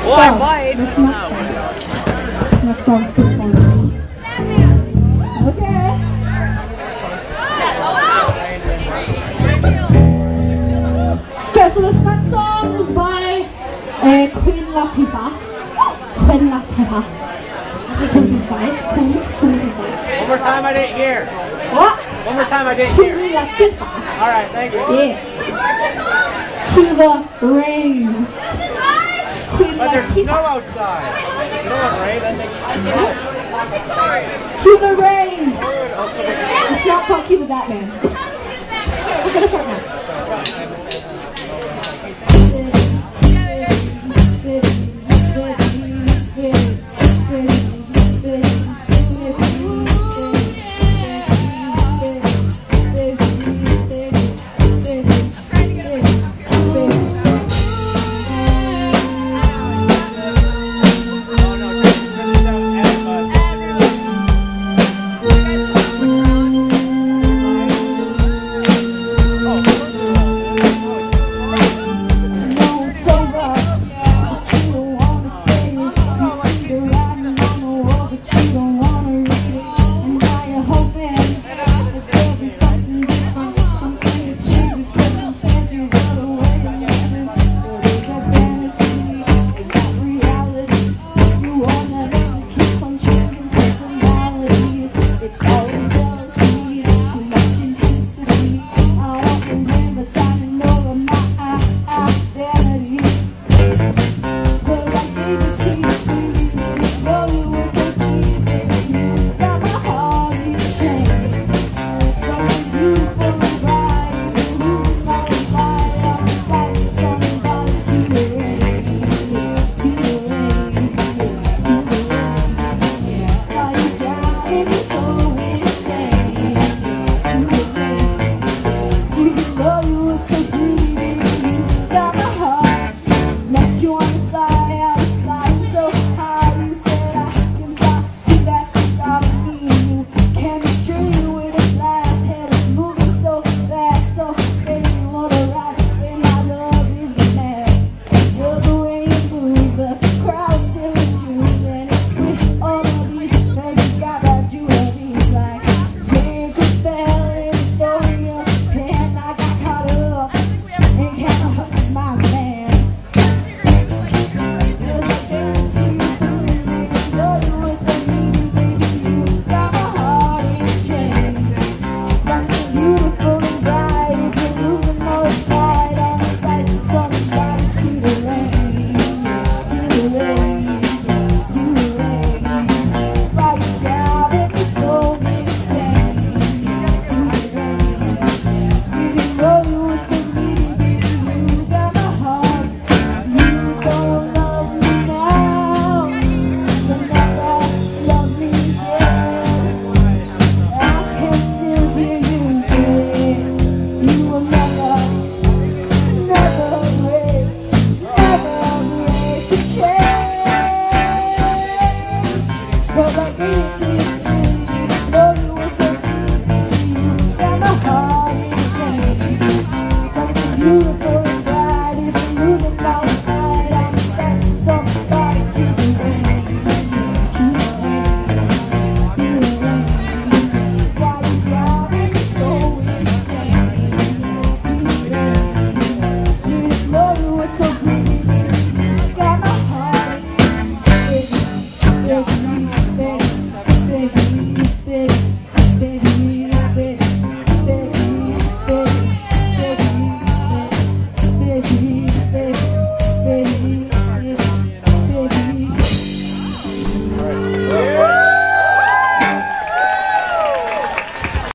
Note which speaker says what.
Speaker 1: I might.
Speaker 2: Let's not say. Let's not say funny. Okay. Okay, so this next song is by Queen Latifah. Queen Latifah. This one is by Queen Latifah.
Speaker 1: One more time, I didn't hear.
Speaker 2: What?
Speaker 1: One more time, I didn't hear.
Speaker 2: Queen Latifah.
Speaker 1: All right, thank you.
Speaker 2: Yeah. To the rain. Queen
Speaker 1: But there's
Speaker 2: Latifah.
Speaker 1: snow outside. You don't want rain, that makes you snow.
Speaker 2: Cue the rain.
Speaker 1: Also,
Speaker 2: It's not called Cue the Batman. Okay, we're gonna start now. Baby,